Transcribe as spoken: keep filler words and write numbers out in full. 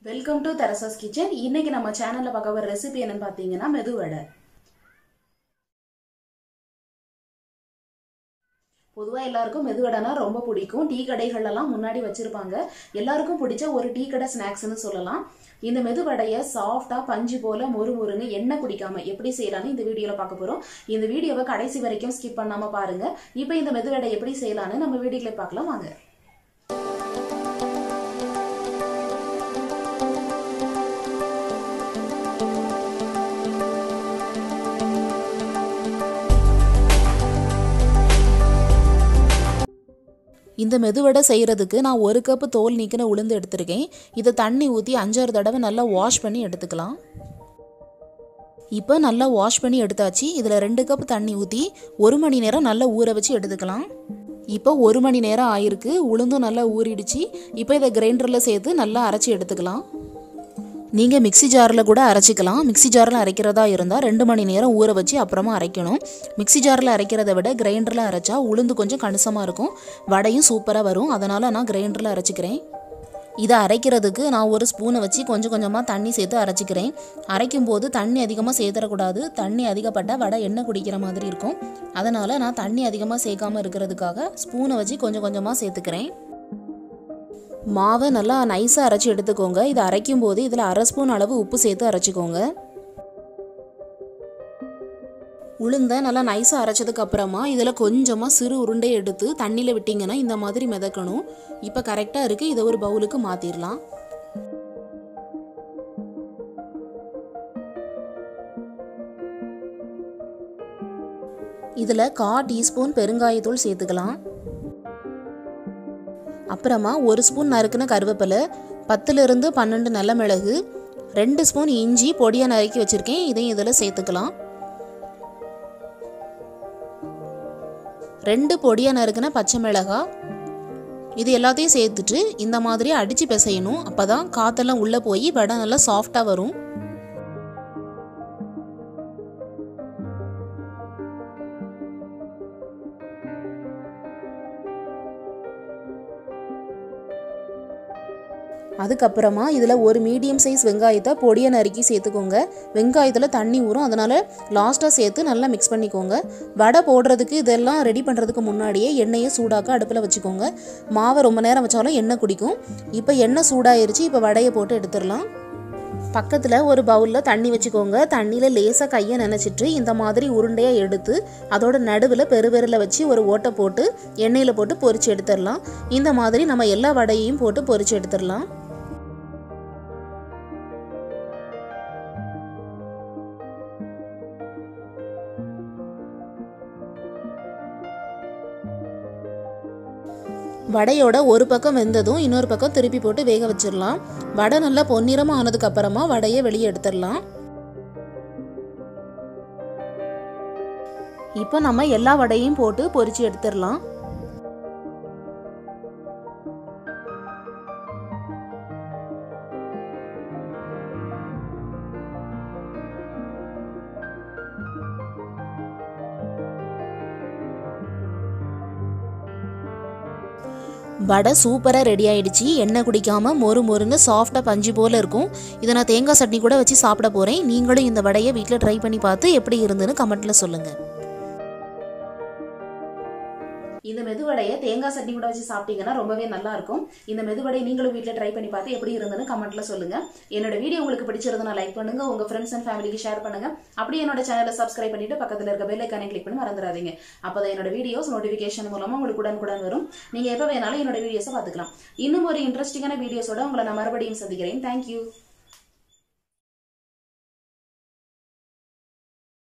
Welcome to Therasas Kitchen. இன்னைக்கு நம்ம சேனல்ல பார்க்க போற ரெசிபி என்னன்னு பாத்தீங்கன்னா மெது வடை. பொதுவா எல்லாருக்கும் மெது வடைனா ரொம்ப பிடிக்கும். டீ கடைகள் எல்லாம் முன்னாடி வச்சிருப்பாங்க. எல்லாருக்கும் பிடிச்ச ஒரு டீ கடை ஸ்நாக்ஸ்னு சொல்லலாம். இந்த மெது வடைய சாஃப்ட்டா பஞ்சு போல மொறு மொறுன்னு எண்ணெய் குடிக்காம எப்படி செய்யலாம்னு இந்த வீடியோல பார்க்க போறோம். இந்த வீடியோவை கடைசி வரைக்கும் ஸ்கிப் பண்ணாம பாருங்க. இப்போ இந்த மெது வடை எப்படி செய்யலாம்னு நம்ம வீடியோல பார்க்கலாம் வாங்க. இந்த மெதுவடை செய்கிறதுக்கு நான் ஒரு கப்பு தோல் நீக்கின உளுந்து எடுத்திருக்கேன். இதை தண்ணி ஊற்றி அஞ்சாறு தடவை நல்லா வாஷ் பண்ணி எடுத்துக்கலாம். இப்போ நல்லா வாஷ் பண்ணி எடுத்தாச்சு. இதில் ரெண்டு கப் தண்ணி ஊற்றி ஒரு மணி நேரம் நல்லா ஊற வச்சு எடுத்துக்கலாம். இப்போ ஒரு மணி நேரம் ஆயிருக்கு. உளுந்தும் நல்லா ஊறிடுச்சு. இப்போ இதை கிரைண்டரில் சேர்த்து நல்லா அரைச்சி எடுத்துக்கலாம். நீங்கள் மிக்சி ஜாரில் கூட அரைச்சிக்கலாம். மிக்சி ஜாரில் அரைக்கிறதா இருந்தால் ரெண்டு மணி நேரம் ஊற வச்சு அப்புறமா அரைக்கணும். மிக்சி ஜாரில் அரைக்கிறத விட கிரைண்டரில் அரைச்சா உளுந்து கொஞ்சம் கணிசமாக இருக்கும், வடையும் சூப்பராக வரும். அதனால் நான் கிரைண்டரில் அரைச்சிக்கிறேன். இதை அரைக்கிறதுக்கு நான் ஒரு ஸ்பூனை வச்சு கொஞ்சம் கொஞ்சமாக தண்ணி சேர்த்து அரைச்சிக்கிறேன். அரைக்கும் போது தண்ணி அதிகமாக சேர்த்துடக்கூடாது. தண்ணி அதிகப்பட்டால் வடை எண்ணெய் குடிக்கிற மாதிரி இருக்கும். அதனால் நான் தண்ணி அதிகமாக சேர்க்காமல் இருக்கிறதுக்காக ஸ்பூனை வச்சு கொஞ்சம் கொஞ்சமாக சேர்த்துக்கிறேன். மாவை நல்லா நைஸாக அரைச்சி எடுத்துக்கோங்க. இதை அரைக்கும் போது இதில் அரை ஸ்பூன் அளவு உப்பு சேர்த்து அரைச்சிக்கோங்க. உளுந்தை நல்லா நைஸாக அரைச்சதுக்கு அப்புறமா இதில் கொஞ்சமாக சிறு உருண்டை எடுத்து தண்ணியில் விட்டிங்கன்னா இந்த மாதிரி மிதக்கணும். இப்போ கரெக்டாக இருக்குது. இதை ஒரு பவுலுக்கு மாற்றிடலாம். இதில் கால் டீஸ்பூன் பெருங்காயத்தூள் சேர்த்துக்கலாம். அப்புறமா ஒரு ஸ்பூன் நறுக்குன கருவேப்பிலை, பத்துலேருந்து பன்னெண்டு நல்ல மிளகு, ரெண்டு ஸ்பூன் இஞ்சி பொடியாக நறுக்கி வச்சுருக்கேன். இதையும் இதில் சேர்த்துக்கலாம். ரெண்டு பொடியாக நறுக்குன பச்சை மிளகாய், இது எல்லாத்தையும் சேர்த்துட்டு இந்த மாதிரி அடித்து பிசையணும். அப்போ தான் காற்றெல்லாம் உள்ளே போய் வடை நல்லா சாஃப்டாக வரும். அதுக்கப்புறமா இதில் ஒரு மீடியம் சைஸ் வெங்காயத்தை பொடியை நறுக்கி சேர்த்துக்கோங்க. வெங்காயத்தில் தண்ணி ஊறும், அதனால் லாஸ்ட்டாக சேர்த்து நல்லா மிக்ஸ் பண்ணிக்கோங்க. வடை போடுறதுக்கு இதெல்லாம் ரெடி பண்ணுறதுக்கு முன்னாடியே எண்ணெயை சூடாக்க அடுப்பில் வச்சுக்கோங்க. மாவை ரொம்ப நேரம் வச்சாலும் எண்ணெய் குடிக்கும். இப்போ எண்ணெய் சூடாயிருச்சு. இப்போ வடையை போட்டு எடுத்துடலாம். பக்கத்தில் ஒரு பவுலில் தண்ணி வச்சுக்கோங்க. தண்ணியில் லேசாக கையை நினச்சிட்டு இந்த மாதிரி உருண்டையாக எடுத்து அதோட நடுவில் பெருவிரலை வச்சு ஒரு ஓட்டை போட்டு எண்ணெயில் போட்டு பொரிச்சு எடுத்துடலாம். இந்த மாதிரி நம்ம எல்லா வடையையும் போட்டு பொரிச்சு எடுத்துடலாம். வடையோட ஒரு பக்கம் வெந்ததும் இன்னொரு பக்கம் திருப்பி போட்டு வேக வச்சிடலாம். வடை நல்லா பொன்னிறமாக ஆனதுக்கு அப்புறமா வடையை வெளியே எடுத்துடலாம். இப்போ நம்ம எல்லா வடையும் போட்டு பொரிச்சு எடுத்துடலாம். வடை சூப்பராக ரெடி ஆகிடுச்சு. எண்ணெய் குடிக்காமல் மொறு மொறுன்னு சாஃப்டாக பஞ்சு போல் இருக்கும். இதை நான் தேங்காய் சட்னி கூட வச்சு சாப்பிட போகிறேன். நீங்களும் இந்த வடையை வீட்டில் ட்ரை பண்ணி பார்த்து எப்படி இருந்துன்னு கமெண்ட்டில் சொல்லுங்கள். இந்த மெதுவடையை தேங்காய் சட்னி கூட வச்சு சாப்பிட்டீங்கன்னா ரொம்பவே நல்லா இருக்கும். இந்த மெதுவடை நீங்களும் வீட்டில் ட்ரை பண்ணி பார்த்து எப்படி இருந்ததுன்னு கமெண்ட்ல சொல்லுங்க. என்னோட வீடியோ உங்களுக்கு பிடிச்சிருந்தா லைக் பண்ணுங்க, உங்க ஃப்ரெண்ட்ஸ் அண்ட் ஃபேமிலிக்கு ஷேர் பண்ணுங்க. அப்படியே என்னோட சேனலை சப்ஸ்கிரைப் பண்ணிட்டு பக்கத்தில் இருக்க பெல் ஐகானை கிளிக் பண்ணி மறந்துடாதீங்க. அப்போதான் என்னோட வீடியோஸ் நோட்டிபிகேஷன் மூலமா உங்களுக்கு உடனுக்குடன் வரும். நீங்க எப்ப வேணாலும் என்னோட வீடியோஸை பார்த்துக்கலாம். இன்னும் ஒரு இன்ட்ரெஸ்டிங்கான வீடியோஸோட உங்களை நான் மறுபடியும் சந்திக்கிறேன். தேங்க்யூ.